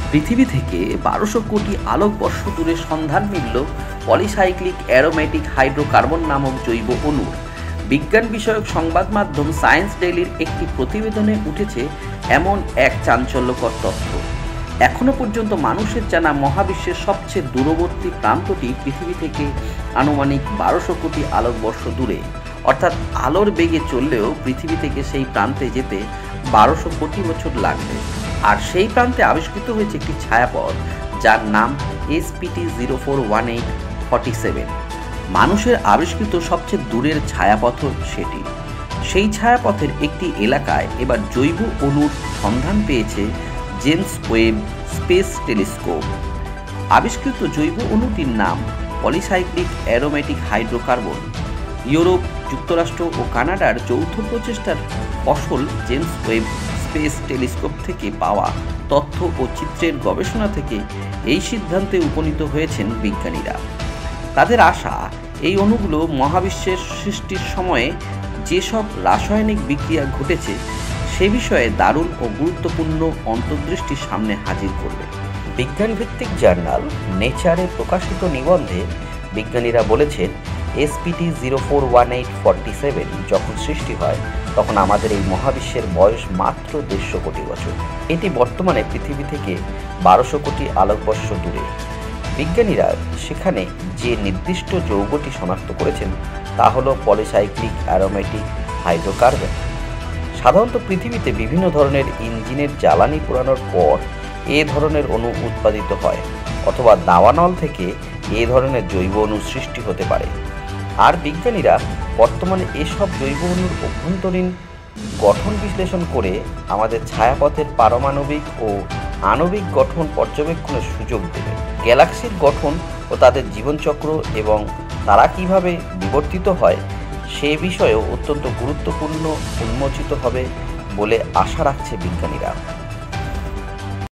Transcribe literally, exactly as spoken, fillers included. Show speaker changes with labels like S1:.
S1: পৃথিবী থেকে বারোশো কোটি আলোকবর্ষ দূরে সন্ধান মিলল পলিসাইক্লিক অ্যারোমেটিক হাইড্রোকার্বন নামক জৈব অণুর। বিজ্ঞান বিষয়ক সংবাদ মাধ্যম সায়েন্স ডেইলির একটি প্রতিবেদনে উঠেছে এমন এক চাঞ্চল্যকর তথ্য। এখনও পর্যন্ত মানুষের জানা মহাবিশ্বের সবচেয়ে দূরবর্তী প্রান্তটি পৃথিবী থেকে আনুমানিক বারোশো কোটি আলোকবর্ষ দূরে, অর্থাৎ আলোর বেগে চললেও পৃথিবী থেকে সেই প্রান্তে যেতে বারোশো কোটি বছর লাগবে। আর সেই প্রান্তে আবিষ্কৃত হয়েছে একটি ছায়াপথ যার নাম S P T zero four one eight forty seven. মানুষের আবিষ্কৃত সবচেয়ে দূরের ছায়াপথ সেটি। সেই ছায়াপথের একটি এলাকায় এবার জৈব অণুর সন্ধান পেয়েছে জেমস ওয়েব স্পেস টেলিস্কোপ। আবিষ্কৃত জৈব অণুটির নাম পলিসাইক্লিক অ্যারোমেটিক হাইড্রোকার্বন। ইউরোপ, যুক্তরাষ্ট্র ও কানাডার যৌথ প্রচেষ্টার ফসল জেমস ওয়েব স্পেস টেলিস্কোপ থেকে পাওয়া তথ্য ও চিত্রের গবেষণা থেকে এই সিদ্ধান্তে উপনীত হয়েছেন বিজ্ঞানীরা। তাদের আশা, এই অণুগুলো মহাবিশ্বের সৃষ্টির সময়ে যেসব রাসায়নিক বিক্রিয়া ঘটেছে সে বিষয়ে দারুণ ও গুরুত্বপূর্ণ অন্তর্দৃষ্টি সামনে হাজির করবে। বিজ্ঞানভিত্তিক জার্নাল নেচারে প্রকাশিত নিবন্ধে বিজ্ঞানীরা বলেছেন, S P T zero four one eight forty seven যখন সৃষ্টি হয় তখন আমাদের এই মহাবিশ্বের বয়স মাত্র দেড়শো কোটি বছর। এটি বর্তমানে পৃথিবী থেকে বারোশো কোটি আলোকবর্ষ দূরে। বিজ্ঞানীরা সেখানে যে নির্দিষ্ট যৌগটি শনাক্ত করেছেন তা হলো পলিসাইক্লিক অ্যারোমেটিক হাইড্রোকার্বন। সাধারণত পৃথিবীতে বিভিন্ন ধরনের ইঞ্জিনের জ্বালানি পোড়ানোর পর এ ধরনের অণু উৎপাদিত হয়, অথবা দাবানল থেকে এ ধরনের জৈব অণু সৃষ্টি হতে পারে। আর বিজ্ঞানীরা বর্তমানে এসব জৈব অণুর অভ্যন্তরীণ গঠন বিশ্লেষণ করে আমাদের ছায়াপথের পারমাণবিক ও আণবিক গঠন পর্যবেক্ষণের সুযোগ দেবে। গ্যালাক্সির গঠন ও তাদের জীবনচক্র এবং তারা কিভাবে বিবর্তিত হয় সে বিষয়েও অত্যন্ত গুরুত্বপূর্ণ উন্মোচিত হবে বলে আশা রাখছে বিজ্ঞানীরা।